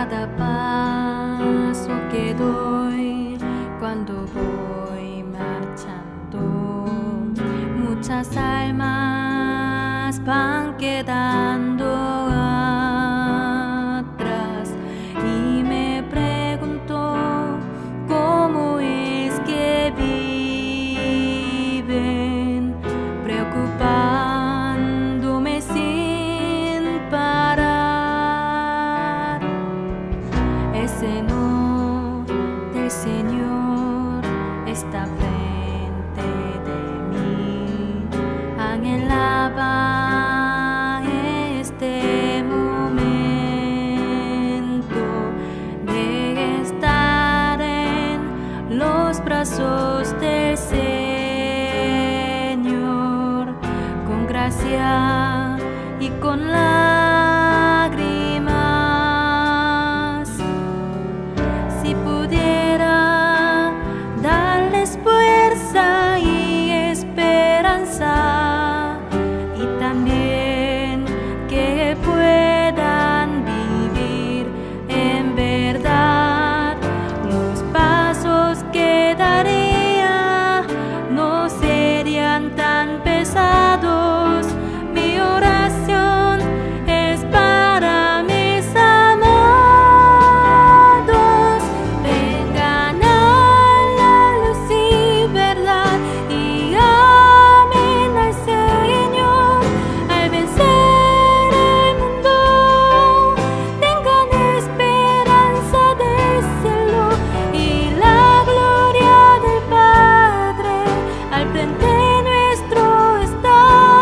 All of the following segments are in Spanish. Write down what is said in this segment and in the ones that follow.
cada paso que doy cuando voy marchando. Muchas almas van quedando atrás y me pregunto cómo es que viven, preocupándome sin parar. Ese no del Señor está frente de mí, anhelaba este momento de estar en los brazos del Señor, con gracia y con lágrimas. Si pudiera darles fuerza y esperanza, y también que puedan vivir en verdad, los pasos que daría no serían tan pesados. Mi oración es para mis amados. Vengan a la luz y verdad y amen al Señor al vencer el mundo. Tengan esperanza del cielo y la gloria del Padre al frente nuestro está.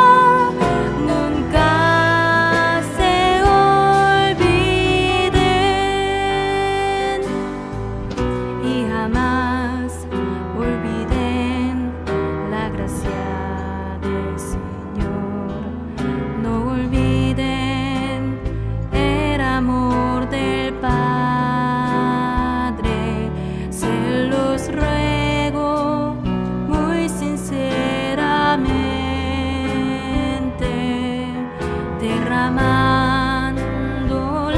Nunca se olviden y jamás olviden la gracia del Señor. No olviden el amor del Padre. Se los ruego muy sinceramente, derramando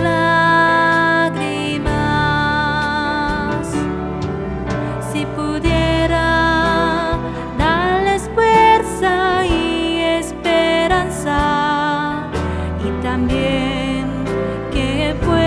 lágrimas. Si pudiera darles fuerza y esperanza, y también que puedan